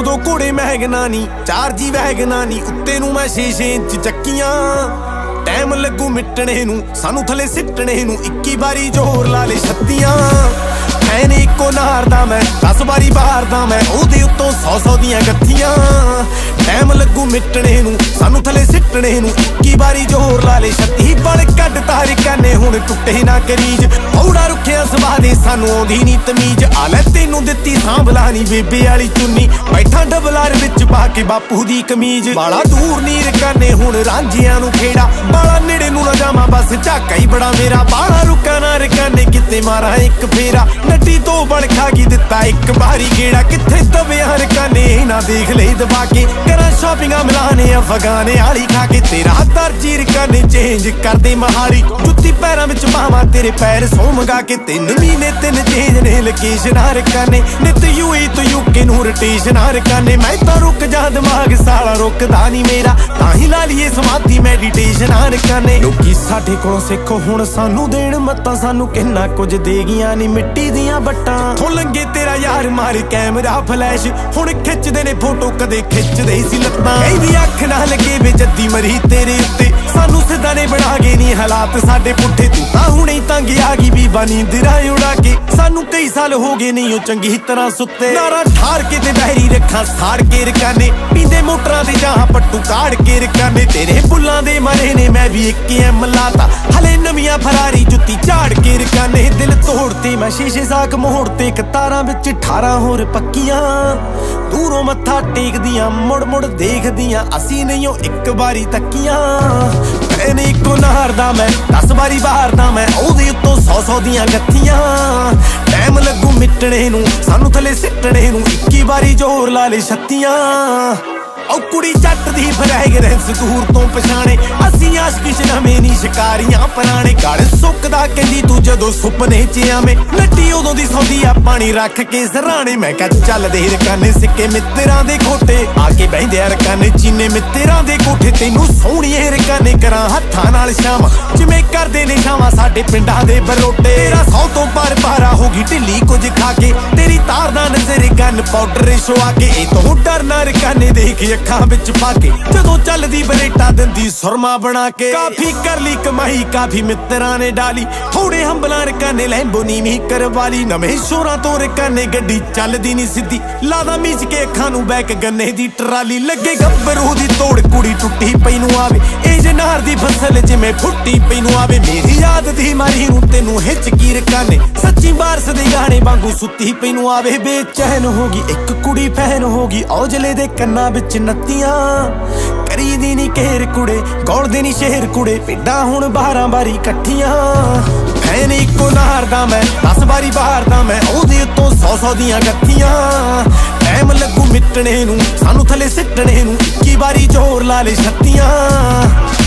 2-2 ਘੋੜੇ ਮਹਿਗਨਾ ਨੀ 4 ਜੀ ਵਹਿਗਨਾ ਨੀ ਉੱਤੇ ਨੂੰ ਮੈਂ 6-6 ਇੰਚ ਚੱਕੀਆਂ ਟਾਈਮ ਲੱਗੂ ਮਿਟਣੇ ਨੂੰ ਸਾਨੂੰ ਥੱਲੇ ਸਿੱਟਣੇ ਨੂੰ 21 ਵਾਰੀ ਜ਼ੋਰ ਲਾ ਲੇ 36 ਐਨੇ ਇੱਕੋ ਨਾਰਦਾ ਮੈਂ 10 ਵਾਰੀ ਬਾਹਰਦਾ ਮੈਂ ਉਹਦੇ ਉੱਤੋਂ 100 ਦੀਆਂ ਗੱਥੀਆਂ ਟਾਈਮ ਲੱਗੂ ਮਿਟਣੇ ਨੂੰ ਸਾਨੂੰ ਥੱਲੇ ਸਿੱਟਣੇ ਨੂੰ 21 ਵਾਰੀ ਜ਼ੋਰ ਲਾ ਲੇ 36 ਬਲ ਕੱਢ ਤਾਰੇ ਕਾਨੇ ਹੁਣ ਟੁੱਟੇ ਨਾ ਕਰੀਜ ਔੜਾ ਰੁੱਖਿਆ ਸੁਭਾਅ ਦੇ ਸਾਨੂੰ ਆਉਂਦੀ ਨੀ ਤਮੀਜ਼ ਆ ਲੈ ਤੈਨੂੰ ਦਿੱਤੀ ਸਾਂਭਲਾ ਨੀ ਬੇਬੇ ਵਾਲੀ ਚੁੰਨੀ ਬੈਠਾ ਡਬਲਾਰ ਵਿੱਚ ਪਾ ਕੇ ਬਾਪੂ ਦੀ ਕਮੀਜ਼ ਬਾਲਾ ਦੂਰ ਨੀਰ ਕਾਨੇ ਹੁਣ ਰਾਂਝਿਆਂ ਨੂੰ ਖੇੜਾ ਬਾਲਾ ਨੇੜੇ ਨੂੰ ਨਾ ਜਾਵਾਂ ਬਸ ਝਾਕਾ ਹੀ ਬੜਾ ਮੇਰਾ ਬਾਲਾ ਰੁਕਾ ਨਾ ਰਕਾਨੇ ਕਿਤੇ ਮਾਰਾ ਇੱਕ ਫੇਰਾ ਨੱਡੀ ਤੋਂ ਬਲ ਖਾ ਕੇ ਦਿੱਤਾ ਇੱਕ ਵਾਰੀ ਗੇੜਾ ਕਿੱਥੇ ਦਬਿਆ ਰਕਾਨੇ ਨਾ ਦੇਖ ਲਈ ਦਬਾ ਕੇ ਕਰਾਂ ਸ਼ਾਪਿੰਗਾਂ ਮਿਲਾਨੇ ਅਫਗਾਨੇ ਵਾਲੀ ਖਾ ਕੇ ਤੇਰਾ ਦਰਜੀ ਰਕਾਨੇ ਚੇਂਜ ਕਰਦੇ ਮਹਾਲੀ ਜੁੱਤੀ ਪੈਰਾਂ ਵਿੱਚ ਮਾਵਾਂ ਤੇਰੇ ਪੈਰ ਸੌ ਮੰਗਾ ਕੇ 3 ਮਹੀਨੇ 3 ਚੇਂਜ ਨੇ ਲੋਕੇਸ਼ਨ ਰਕਾਨੇ ਨਿਤ ਯੂਈ ਤੋਂ ਯੂਕੇ ਨੂੰ ਰੋਟੇਸ਼ਨ ਰਕਾਨੇ ਮੈਂ ਤਾਂ ਰੁਕ ਜਾ ਦਿਮਾਗ ਸਾਲਾ ਰੁਕਦਾ ਨਹੀਂ ਮੇਰਾ ਤਾਂ ਹੀ ਲਾ ਲਈਏ ਸਮਾਧੀ ਮੈਡੀਟੇਸ਼ਨ ਰਕਾਨੇ ਲੋਕੀ ਸਾਡੇ ਕੋਲੋਂ ਸਿੱਖੋ ਹੁਣ ਸਾਨੂੰ ਦੇਣ ਮੱਤਾਂ ਸਾਨੂੰ ਕਿੰਨਾ ਕੁਝ ਦੇ ਗਈਆਂ ਨੀ ਮਿੱਟੀ ਦੀਆਂ ਬੱਟਾਂ ਥੋਂ ਲੰਗੇ ਤੇਰਾ ਯਾਰ ਮਾਰ ਕੈਮਰਾ ਫਲੈਸ਼ ਹੁਣ ਖਿੱਚਦੇ ਨੇ ਫੋਟੋ ਕਦੇ ਖਿੱਚਦੇ ਸੀ ਲੱਤਾਂ ਕਹਿੰਦੀ ਅੱਖ ਨਾ ਲੱਗੇ ਵੇ ਜੱਦੀ ਮਰੀ ਤੇਰੇ ਉੱਤੇ ਸਾਨੂੰ ਸਿੱਧਾ ਨੇ ਬਣਾ ਗਏ ਨੀ ਹਾਲਾਤ ਸਾਡੇ ਪੁੱਠੇ ਤੂੰ ਤਾਂ ਹੁਣੇ ਤੰਗ ਆ ਗਈ ਬੀਬਾ ਨੀਂਦਰਾਂ ਉਡਾ ਕੇ ਸਾਨੂੰ ਕਈ ਸਾਲ ਹੋ ਗਏ ਨਹੀਂ ਉਹ ਚੰਗੀ ਤਰ੍ਹਾਂ ਸੁੱਤੇ ਨਾਰਾ ਠਾਰ ਕੇ ਤੇ ਬਹਿਰੀ ਰੱਖਾਂ ਸਾੜ ਕੇ ਰਕਾਨੇ ਪੀਂਦੇ ਮੋਟਰਾਂ ਦੇ ਜਾਂ ਪੱਟੂ ਕਾੜ ਕੇ ਰਕਾਨੇ ਤੇਰੇ ਬੁੱਲਾਂ ਦੇ ਮਾਰੇ ਨੇ ਮੈਂ ਵੀ 1 ਐਮ ਲਾਤਾ ਹਲੇ ਨਵੀਆਂ ਫਰਾਰੀ ਜੁੱਤੀ ਝਾੜ ਕੇ ਰਕਾਨੇ ਦਿਲ ਤੋੜਤੇ ਮੈਂ ਸ਼ੀਸ਼ੇ ਸਾਕ ਮੋੜ ਤੇ ਕਤਾਰਾਂ ਵਿੱਚ 18 ਹੋਰ ਪੱਕੀਆਂ ਦੂਰੋਂ ਮੱਥਾ ਟੇਕਦੀਆਂ ਮੁੜ ਮੁੜ ਦੇਖਦੀਆਂ ਅਸੀਂ ਨਹੀਂ ਉਹ ਇੱਕ ਵਾਰੀ ਤੱਕੀਆਂ ਐਨੇ ਇੱਕੋ ਨਾਰਦਾ ਮੈਂ 10 ਵਾਰੀ ਬਾਹਰਦਾ ਮੈਂ ਉਹਦੇ ਉੱਤੋਂ 100 ਦੀਆਂ ਗੱਥੀਆਂ ਟਾਈਮ ਲੱਗੂ ਮਿਟਣੇ ਨੂੰ ਸਾਨੂੰ ਥੱਲੇ ਸਿੱਟਣੇ ਨੂੰ 21 ਵਾਰੀ ਜ਼ੋਰ ਲਾ ਲੇ 36 ਔ ਕੁੜੀ ਜੱਟ ਦੀ ਫਰੈਗਰੈਂਸ ਦੂਰ ਤੋਂ ਪਛਾਣੇ ਅਸੀਂ ਆਸ਼ਕੀ ਚ ਨਵੇਂ ਨੀ ਸ਼ਿਕਾਰੀਆਂ ਪੁਰਾਣੇ ਗਲ ਸੁੱਕਦਾ ਕਹਿੰਦੀ ਤੂੰ ਜਦੋਂ ਸੁਪਨੇ ਚ ਆਵੇਂ ਨੱਟੀ ਉਦੋਂ ਦੀ ਸੌਂਦੀ ਆ ਪਾਣੀ ਰੱਖ ਕੇ ਸਰਾਣੇ ਮੈਂ ਕਿਹਾ ਚੱਲਦੇ ਰਕਾਨੇ ਸਿੱਕੇ ਮਿੱਤਰਾਂ ਦੇ ਖੋਟੇ ਆ ਕੇ ਬਹਿੰਦੇ ਆ ਰਕਾਨੇ ਚੀਨੇ ਮਿੱਤਰਾਂ ਦੇ ਕੋਠੇ ਤੈਨੂੰ ਸੋਹਣੀਏ ਰਕਾਨੇ ਕਰਾਂ ਹੱਥਾਂ ਨਾਲ ਸ਼ਾਮਾਂ ਜਿਵੇਂ ਕਰਦੇ ਨੇ ਸ਼ਾਮਾਂ ਸਾਡੇ ਪਿੰਡਾਂ ਦੇ ਬਰੋਟੇ ਤੇਰਾ 100 ਤੋਂ ਪਰ ਪਾਰਾ ਹੋ ਗਈ ਢਿੱਲੀ ਕੁਝ ਖਾ ਕੇ ਤੇਰੀ ਤਾਰ ਦਾ ਨਜ਼ਰ ਗਨ ਪਾਊਡਰ ਸ਼ਵਾ ਕੇ ਇਹ ਤੋਂ ਡਰਨਾ ਰਕਾਨੇ ਦੇਖ ਅੱਖਾਂ ਵਿੱਚ ਪਾ ਕੇ ਜਦੋਂ ਚੱਲਦੀ ਬਰੇਟਾ ਦਿੰਦੀ ਸੁਰਮਾ ਬਣਾ ਕੇ ਕਾਫੀ ਕਰ ਲਈ ਕਮਾਈ ਕਾਫੀ ਮਿੱਤਰਾਂ ਨੇ ਡਾਲੀ ਥੋੜੇ ਹੰਬਲਾਂ ਰਕਾਨੇ ਲੈਂਬੋ ਨੀਵੀਂ ਕਰਵਾਲੀ ਨਵੇਂ ਸ਼ੋਰਾਂ ਤੋਂ ਰਕਾਨੇ ਗੱਡੀ ਚੱਲਦੀ ਨਹੀਂ ਸਿੱਧੀ ਲਾਦਾ ਮੀਚ ਕੇ ਅੱਖਾਂ ਨੂੰ ਬੈਕ ਗੰਨੇ ਦੀ ਟਰਾਲੀ ਲੱਗੇ ਗੱਭਰੂ ਦੀ ਤੋੜ ਕੁੜੀ ਟੁੱਟੀ ਪਈ ਨੂੰ ਆਵੇ ਇਹ ਜਨਾਰ ਦੀ ਫਸਲ ਜਿਵੇਂ ਫੁੱਟੀ ਪਈ ਨੂੰ ਆਵੇ ਮੇਰੀ ਯਾਦ ਦੀ ਮਾਰੀ ਨੂੰ ਤੈਨੂੰ ਹਿੱਚ ਕੀ ਰਕਾਨੇ ਸੱਚੀ ਬਾਰਸ ਦੇ ਗਾਣੇ ਵਾਂਗੂ ਸੁੱਤੀ ਪਈ ਨੂੰ ਆਵੇ ਬੇਚੈਨ ਹੋ ਗਈ ਇੱਕ ਕੁੜੀ ਫੈਨ ਹੋ ਗਈ ਔਜਲੇ ਦੇ ਕੰਨਾਂ ਵਿੱਚ ਨੱਤੀਆਂ ਕਰੀਦੀ ਨੀ ਘੇਰ ਕੁੜੇ ਗੌਲਦੇ ਨੀ ਸ਼ਹਿਰ ਕੁੜੇ ਪਿੰਡਾਂ ਹੁਣ 12 ਵਾਰੀ ਇਕੱਠੀਆਂ ਫੈਨ ਇੱਕੋ ਨਾਰਦਾ ਮੈਂ 10 ਵਾਰੀ ਬਾਹਰਦਾ ਮੈਂ ਉਹਦੇ ਉੱਤੋਂ 100 ਦੀਆਂ ਗੱਥੀਆਂ ਟਾਈਮ ਲੱਗੂ ਮਿਟਣੇ ਨੂੰ ਸਾਨੂੰ ਥੱਲੇ ਸਿੱਟਣੇ ਨੂੰ 21 ਵਾਰੀ ਜ਼ੋਰ ਲਾ ਲੇ 36